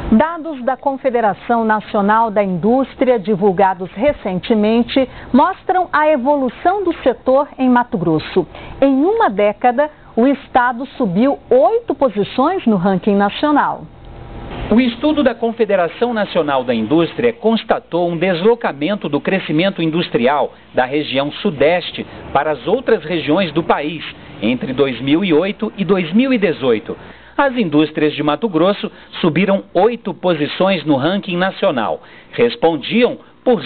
Dados da Confederação Nacional da Indústria, divulgados recentemente, mostram a evolução do setor em Mato Grosso. Em uma década, o estado subiu 8 posições no ranking nacional. O estudo da Confederação Nacional da Indústria constatou um deslocamento do crescimento industrial da região sudeste para as outras regiões do país entre 2008 e 2018. As indústrias de Mato Grosso subiram 8 posições no ranking nacional. Respondiam por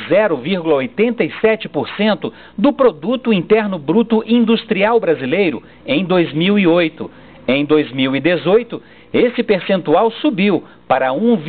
0,87% do Produto Interno Bruto Industrial Brasileiro em 2008. Em 2018, esse percentual subiu para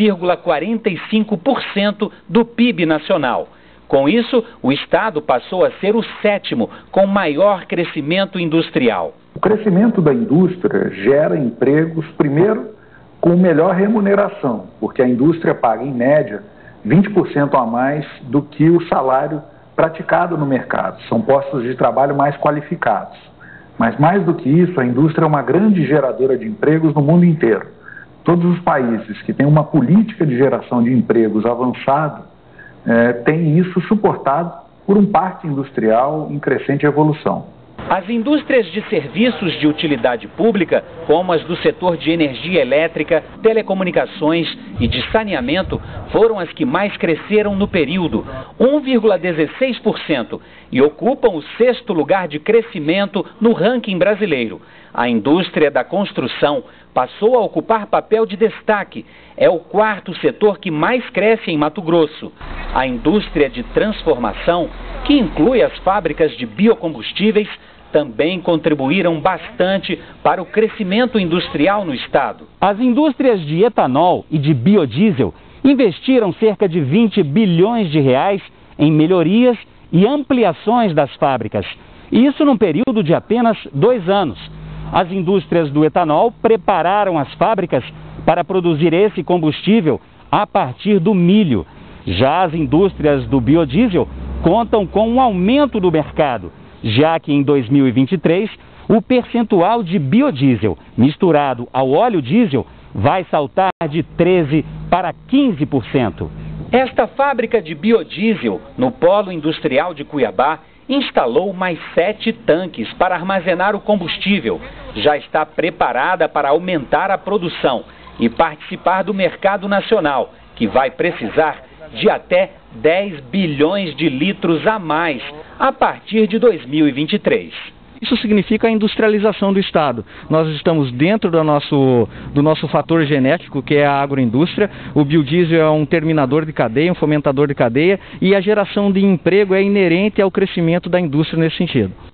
1,45% do PIB nacional. Com isso, o estado passou a ser o 7º com maior crescimento industrial. O crescimento da indústria gera empregos, primeiro, com melhor remuneração, porque a indústria paga, em média, 20% a mais do que o salário praticado no mercado. São postos de trabalho mais qualificados. Mas, mais do que isso, a indústria é uma grande geradora de empregos no mundo inteiro. Todos os países que têm uma política de geração de empregos avançada têm isso suportado por um parque industrial em crescente evolução. As indústrias de serviços de utilidade pública, como as do setor de energia elétrica, telecomunicações e de saneamento, foram as que mais cresceram no período, 1,16%, e ocupam o 6º lugar de crescimento no ranking brasileiro. A indústria da construção passou a ocupar papel de destaque. É o 4º setor que mais cresce em Mato Grosso. A indústria de transformação, que inclui as fábricas de biocombustíveis, também contribuíram bastante para o crescimento industrial no estado. As indústrias de etanol e de biodiesel investiram cerca de 20 bilhões de reais em melhorias e ampliações das fábricas. Isso num período de apenas 2 anos. As indústrias do etanol prepararam as fábricas para produzir esse combustível a partir do milho. Já as indústrias do biodiesel contam com um aumento do mercado, já que em 2023 o percentual de biodiesel misturado ao óleo diesel vai saltar de 13% para 15%. Esta fábrica de biodiesel no Polo Industrial de Cuiabá instalou mais 7 tanques para armazenar o combustível. Já está preparada para aumentar a produção e participar do mercado nacional, que vai precisar de até 10 bilhões de litros a mais a partir de 2023. Isso significa a industrialização do estado. Nós estamos dentro do nosso fator genético, que é a agroindústria. O biodiesel é um terminador de cadeia, um fomentador de cadeia, e a geração de emprego é inerente ao crescimento da indústria nesse sentido.